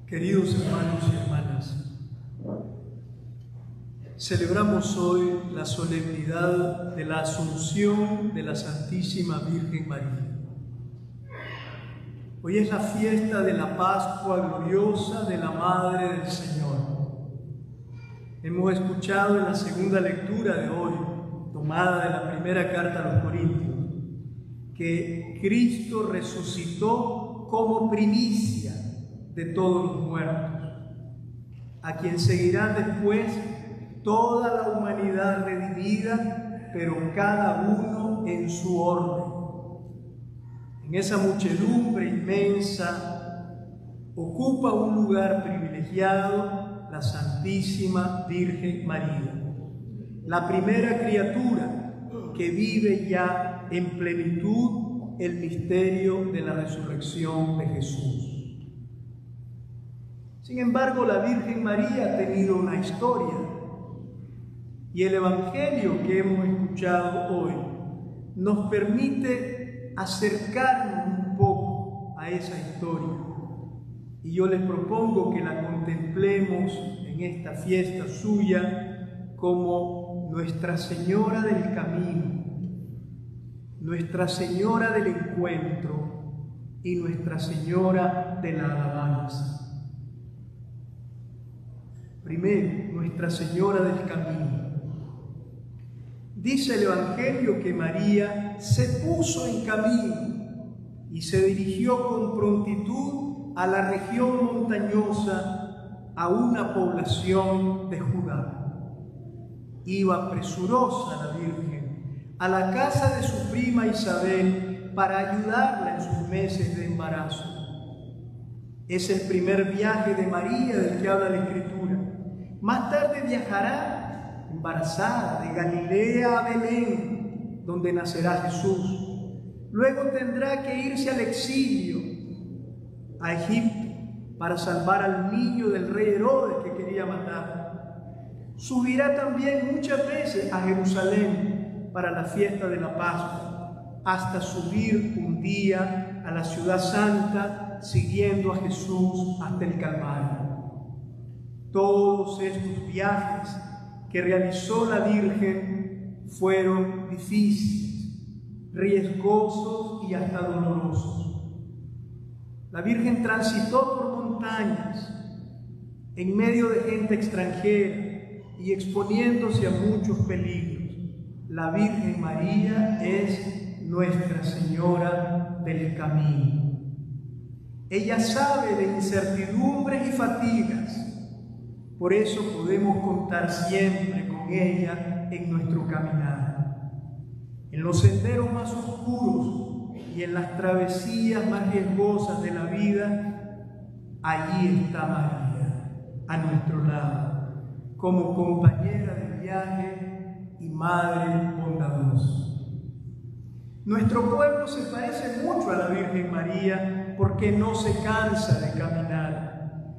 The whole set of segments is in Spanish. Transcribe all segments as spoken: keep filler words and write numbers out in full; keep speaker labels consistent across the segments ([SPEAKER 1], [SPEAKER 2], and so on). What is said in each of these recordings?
[SPEAKER 1] Queridos hermanos y hermanas, celebramos hoy la solemnidad de la Asunción de la Santísima Virgen María. Hoy es la fiesta de la Pascua gloriosa de la Madre del Señor. Hemos escuchado en la segunda lectura de hoy, tomada de la primera carta a los Corintios, que Cristo resucitó como primicia de todos los muertos, a quien seguirá después toda la humanidad redimida, pero cada uno en su orden. En esa muchedumbre inmensa ocupa un lugar privilegiado la Santísima Virgen María, la primera criatura que vive ya en plenitud el misterio de la resurrección de Jesús. Sin embargo, la Virgen María ha tenido una historia, y el Evangelio que hemos escuchado hoy nos permite acercarnos un poco a esa historia. Y yo les propongo que la contemplemos en esta fiesta suya como Nuestra Señora del Camino, Nuestra Señora del Encuentro y Nuestra Señora de la Alabanza. Primero, Nuestra Señora del Camino. Dice el Evangelio que María se puso en camino y se dirigió con prontitud a la región montañosa, a una población de Judá. Iba presurosa la Virgen a la casa de su prima Isabel para ayudarla en sus meses de embarazo. Es el primer viaje de María del que habla la Escritura. Más tarde viajará embarazada de Galilea a Belén, donde nacerá Jesús. Luego tendrá que irse al exilio, a Egipto, para salvar al niño del rey Herodes que quería matar. Subirá también muchas veces a Jerusalén para la fiesta de la Pascua, hasta subir un día a la ciudad santa, siguiendo a Jesús hasta el Calvario. Todos estos viajes que realizó la Virgen fueron difíciles, riesgosos y hasta dolorosos. La Virgen transitó por montañas, en medio de gente extranjera y exponiéndose a muchos peligros. La Virgen María es Nuestra Señora del Camino. Ella sabe de incertidumbres y fatigas. Por eso podemos contar siempre con ella en nuestro caminar. En los senderos más oscuros y en las travesías más riesgosas de la vida, allí está María, a nuestro lado, como compañera de viaje y madre bondadosa. Nuestro pueblo se parece mucho a la Virgen María porque no se cansa de caminar.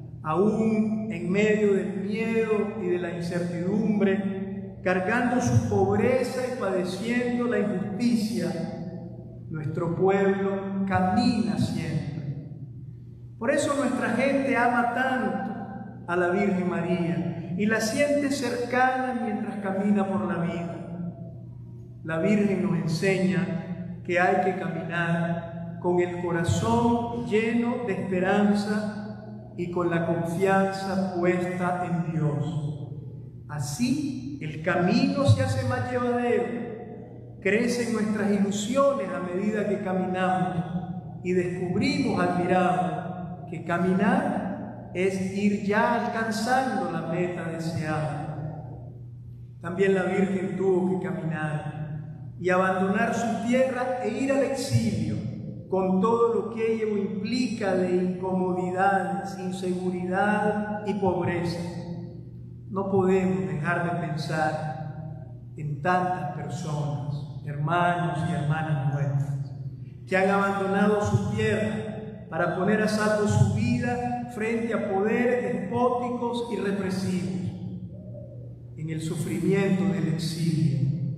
[SPEAKER 1] Aún en medio del miedo y de la incertidumbre, cargando su pobreza y padeciendo la injusticia, nuestro pueblo camina siempre. Por eso nuestra gente ama tanto a la Virgen María y la siente cercana mientras camina por la vida. La Virgen nos enseña que hay que caminar con el corazón lleno de esperanza y con la confianza puesta en Dios. Así el camino se hace más llevadero, crecen nuestras ilusiones a medida que caminamos y descubrimos admirados que caminar es ir ya alcanzando la meta deseada. También la Virgen tuvo que caminar y abandonar su tierra e ir al exilio, con todo lo que ello implica de incomodidades, inseguridad y pobreza. No podemos dejar de pensar en tantas personas, hermanos y hermanas nuestras, que han abandonado su tierra para poner a salvo su vida frente a poderes despóticos y represivos. En el sufrimiento del exilio,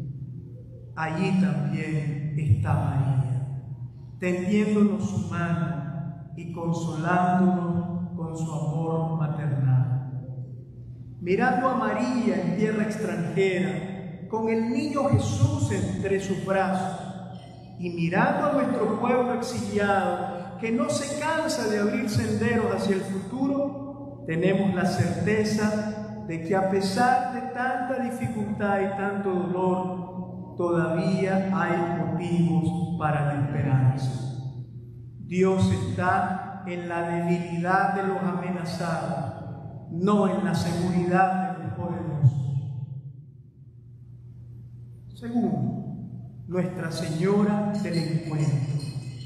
[SPEAKER 1] allí también está María, tendiéndonos su mano y consolándonos con su amor maternal. Mirando a María en tierra extranjera, con el niño Jesús entre sus brazos, y mirando a nuestro pueblo exiliado, que no se cansa de abrir senderos hacia el futuro, tenemos la certeza de que a pesar de tanta dificultad y tanto dolor, todavía hay motivos para la esperanza. Dios está en la debilidad de los amenazados, no en la seguridad de los poderosos. Segundo, Nuestra Señora del Encuentro.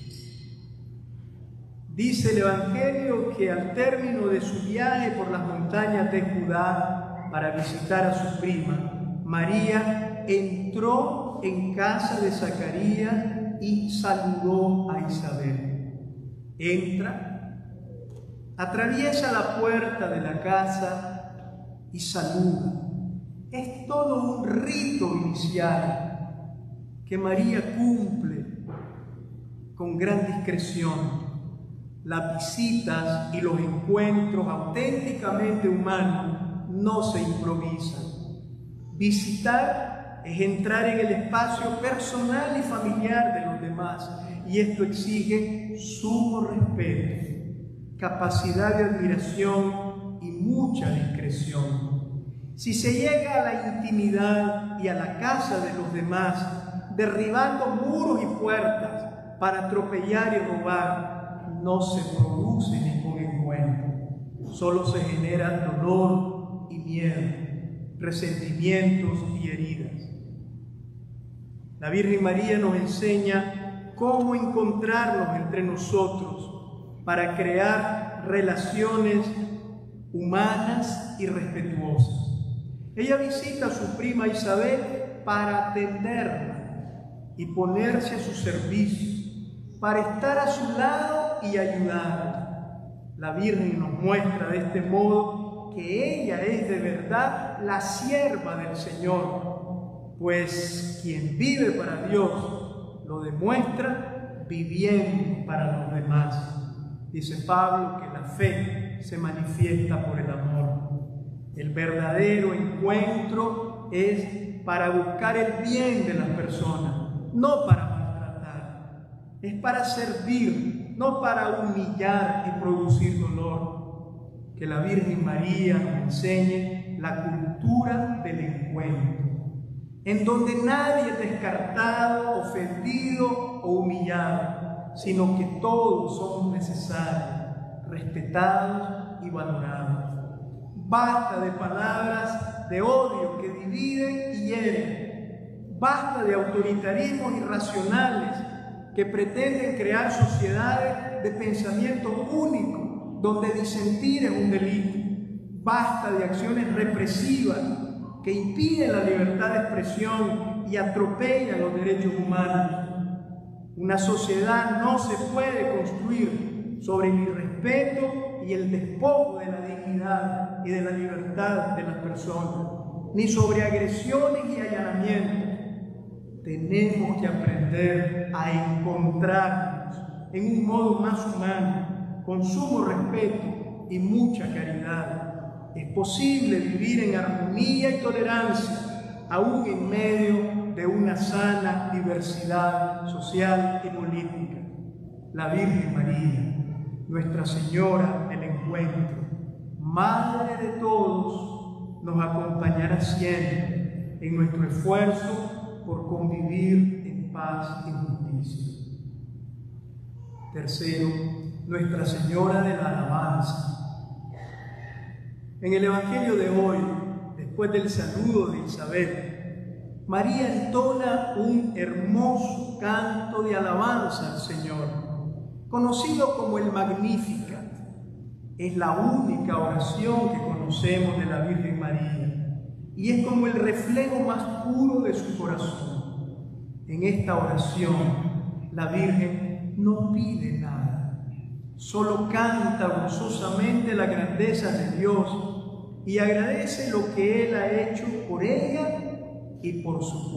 [SPEAKER 1] Dice el Evangelio que al término de su viaje por las montañas de Judá para visitar a su prima, María entró en casa de Zacarías y saludó a Isabel. Entra, atraviesa la puerta de la casa y saluda. Es todo un rito inicial que María cumple con gran discreción. Las visitas y los encuentros auténticamente humanos no se improvisan. Visitar es entrar en el espacio personal y familiar de los demás, y esto exige sumo respeto, capacidad de admiración y mucha discreción. Si se llega a la intimidad y a la casa de los demás, derribando muros y puertas para atropellar y robar, no se produce ningún encuentro. Solo se genera dolor y miedo, resentimientos y heridas. La Virgen María nos enseña cómo encontrarnos entre nosotros para crear relaciones humanas y respetuosas. Ella visita a su prima Isabel para atenderla y ponerse a su servicio, para estar a su lado y ayudarla. La Virgen nos muestra de este modo que ella es de verdad la sierva del Señor, pues quien vive para Dios lo demuestra viviendo para los demás. Dice Pablo que la fe se manifiesta por el amor. El verdadero encuentro es para buscar el bien de las personas, no para maltratar. Es para servir, no para humillar y producir dolor. Que la Virgen María nos enseñe la cultura del encuentro, en donde nadie es descartado, ofendido o humillado, sino que todos somos necesarios, respetados y valorados. Basta de palabras de odio que dividen y hieren. Basta de autoritarismos irracionales que pretenden crear sociedades de pensamiento único, donde disentir es un delito. Basta de acciones represivas que impiden la libertad de expresión y atropellan los derechos humanos. Una sociedad no se puede construir sobre el irrespeto y el despojo de la dignidad y de la libertad de las personas, ni sobre agresiones y allanamientos. Tenemos que aprender a encontrarnos en un modo más humano, con sumo respeto y mucha caridad. Es posible vivir en armonía y tolerancia, aún en medio de una sana diversidad social y política. La Virgen María, Nuestra Señora del Encuentro, Madre de todos, nos acompañará siempre en nuestro esfuerzo por convivir en paz y justicia. Tercero, Nuestra Señora de la Alabanza. En el Evangelio de hoy, después del saludo de Isabel, María entona un hermoso canto de alabanza al Señor, conocido como el Magnificat. Es la única oración que conocemos de la Virgen María y es como el reflejo más puro de su corazón. En esta oración, la Virgen no pide nada, solo canta gozosamente la grandeza de Dios y agradece lo que Él ha hecho por ella y por su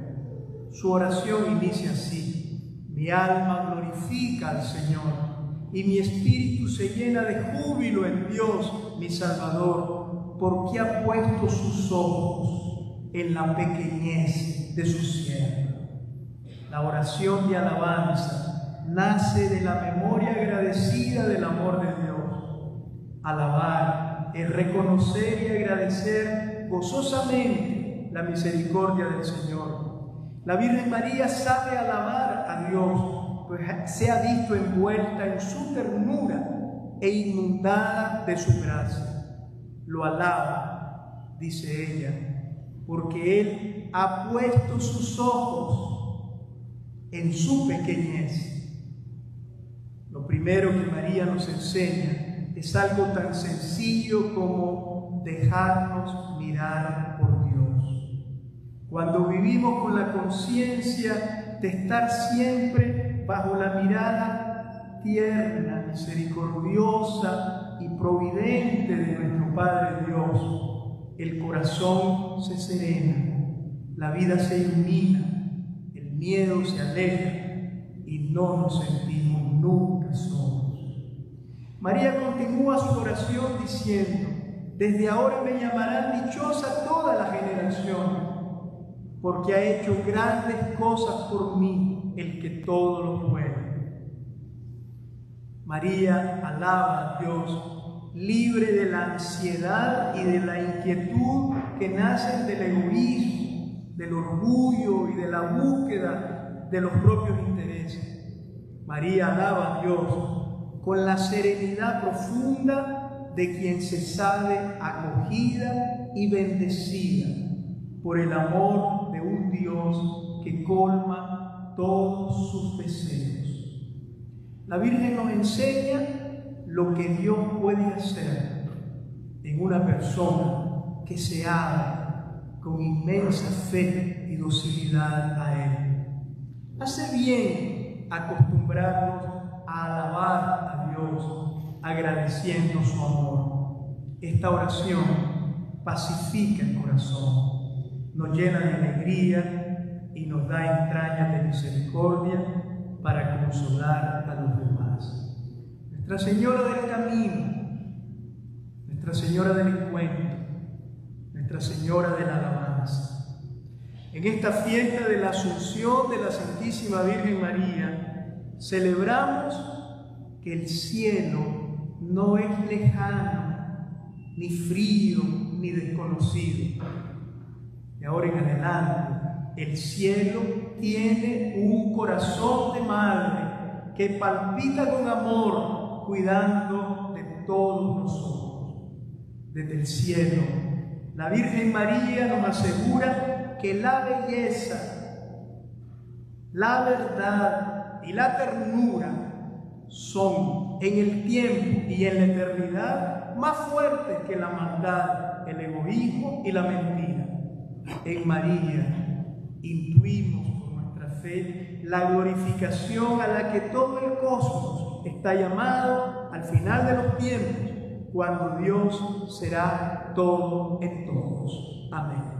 [SPEAKER 1] pueblo. Su oración inicia así: mi alma glorifica al Señor, y mi espíritu se llena de júbilo en Dios, mi Salvador, porque ha puesto sus ojos en la pequeñez de su siervo. La oración de alabanza nace de la memoria agradecida del amor de Dios. Alabar es reconocer y agradecer gozosamente la misericordia del Señor. La Virgen María sabe alabar a Dios, pues se ha visto envuelta en su ternura e inundada de su gracia. Lo alaba, dice ella, porque Él ha puesto sus ojos en su pequeñez. Lo primero que María nos enseña es algo tan sencillo como dejarnos mirar por Dios. Cuando vivimos con la conciencia de estar siempre bajo la mirada tierna, misericordiosa y providente de nuestro Padre Dios, el corazón se serena, la vida se ilumina, el miedo se aleja y no nos sentimos nunca solos. María continúa su oración diciendo: desde ahora me llamarán dichosa toda la generación, porque ha hecho grandes cosas por mí el que todo lo puede. María alaba a Dios, libre de la ansiedad y de la inquietud que nacen del egoísmo, del orgullo y de la búsqueda de los propios intereses. María alaba a Dios con la serenidad profunda de quien se sabe acogida y bendecida por el amor de un Dios que colma todos sus deseos. La Virgen nos enseña lo que Dios puede hacer en una persona que se abre con inmensa fe y docilidad a Él. Hace bien acostumbrarnos a alabar a Dios agradeciendo su amor. Esta oración pacifica el corazón, nos llena de alegría y nos da entrañas de misericordia para consolar a los demás. Nuestra Señora del Camino, Nuestra Señora del Encuentro, Nuestra Señora de la Alabanza. En esta fiesta de la Asunción de la Santísima Virgen María, celebramos que el cielo no es lejano, ni frío, ni desconocido. De ahora en adelante, el cielo tiene un corazón de madre que palpita con amor, cuidando de todos nosotros. Desde el cielo, la Virgen María nos asegura que la belleza, la verdad y la ternura son en el tiempo y en la eternidad más fuertes que la maldad, el egoísmo y la mentira. En María intuimos por nuestra fe la glorificación a la que todo el cosmos está llamado al final de los tiempos, cuando Dios será todo en todos. Amén.